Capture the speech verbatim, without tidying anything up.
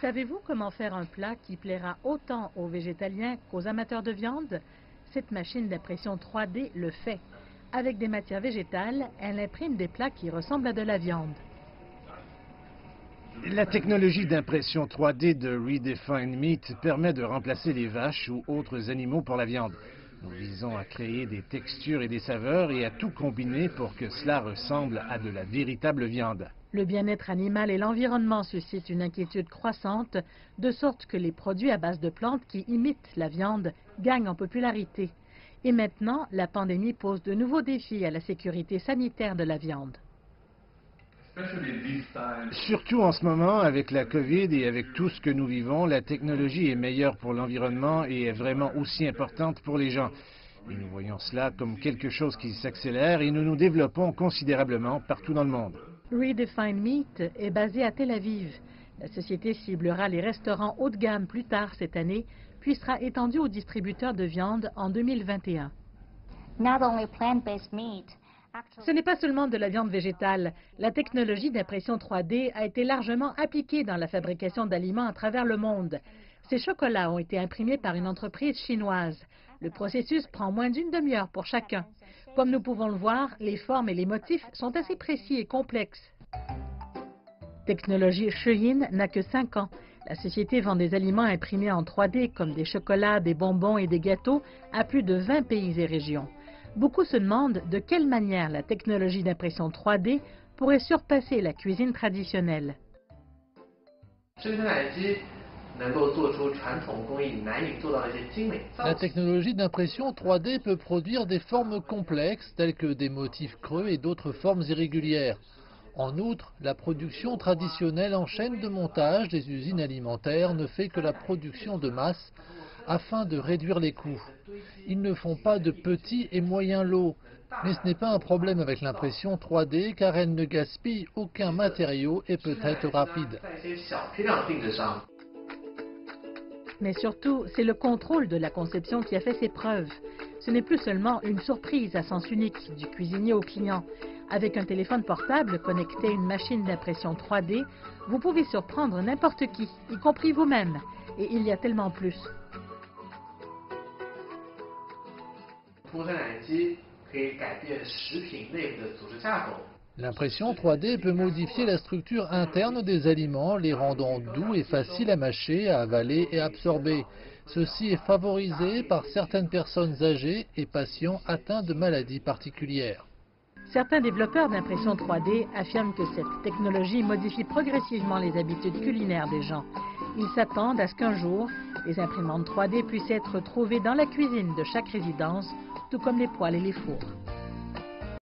Savez-vous comment faire un plat qui plaira autant aux végétaliens qu'aux amateurs de viande? Cette machine d'impression trois D le fait. Avec des matières végétales, elle imprime des plats qui ressemblent à de la viande. La technologie d'impression trois D de Redefine Meat permet de remplacer les vaches ou autres animaux pour la viande. Nous visons à créer des textures et des saveurs et à tout combiner pour que cela ressemble à de la véritable viande. Le bien-être animal et l'environnement suscitent une inquiétude croissante, de sorte que les produits à base de plantes qui imitent la viande gagnent en popularité. Et maintenant, la pandémie pose de nouveaux défis à la sécurité sanitaire de la viande. Surtout en ce moment, avec la COVID et avec tout ce que nous vivons, la technologie est meilleure pour l'environnement et est vraiment aussi importante pour les gens. Et nous voyons cela comme quelque chose qui s'accélère et nous nous développons considérablement partout dans le monde. Redefine Meat est basé à Tel Aviv. La société ciblera les restaurants haut de gamme plus tard cette année, puis sera étendue aux distributeurs de viande en deux mille vingt et un. Ce n'est pas seulement de la viande végétale. La technologie d'impression trois D a été largement appliquée dans la fabrication d'aliments à travers le monde. Ces chocolats ont été imprimés par une entreprise chinoise. Le processus prend moins d'une demi-heure pour chacun. Comme nous pouvons le voir, les formes et les motifs sont assez précis et complexes. Technologie Shein n'a que cinq ans. La société vend des aliments imprimés en trois D comme des chocolats, des bonbons et des gâteaux à plus de vingt pays et régions. Beaucoup se demandent de quelle manière la technologie d'impression trois D pourrait surpasser la cuisine traditionnelle. La technologie d'impression trois D peut produire des formes complexes telles que des motifs creux et d'autres formes irrégulières. En outre, la production traditionnelle en chaîne de montage des usines alimentaires ne fait que la production de masse afin de réduire les coûts. Ils ne font pas de petits et moyens lots, mais ce n'est pas un problème avec l'impression trois D car elle ne gaspille aucun matériau et peut être rapide. Mais surtout, c'est le contrôle de la conception qui a fait ses preuves. Ce n'est plus seulement une surprise à sens unique du cuisinier au client. Avec un téléphone portable connecté à une machine d'impression trois D, vous pouvez surprendre n'importe qui, y compris vous-même. Et il y a tellement plus. L'impression trois D peut modifier la structure interne des aliments, les rendant doux et faciles à mâcher, à avaler et à absorber. Ceci est favorisé par certaines personnes âgées et patients atteints de maladies particulières. Certains développeurs d'impression trois D affirment que cette technologie modifie progressivement les habitudes culinaires des gens. Ils s'attendent à ce qu'un jour, les imprimantes trois D puissent être trouvées dans la cuisine de chaque résidence, tout comme les poêles et les fours.